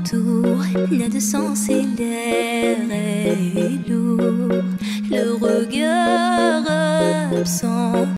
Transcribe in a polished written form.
autour n'a de sens et l'air est lourd. Le regard absent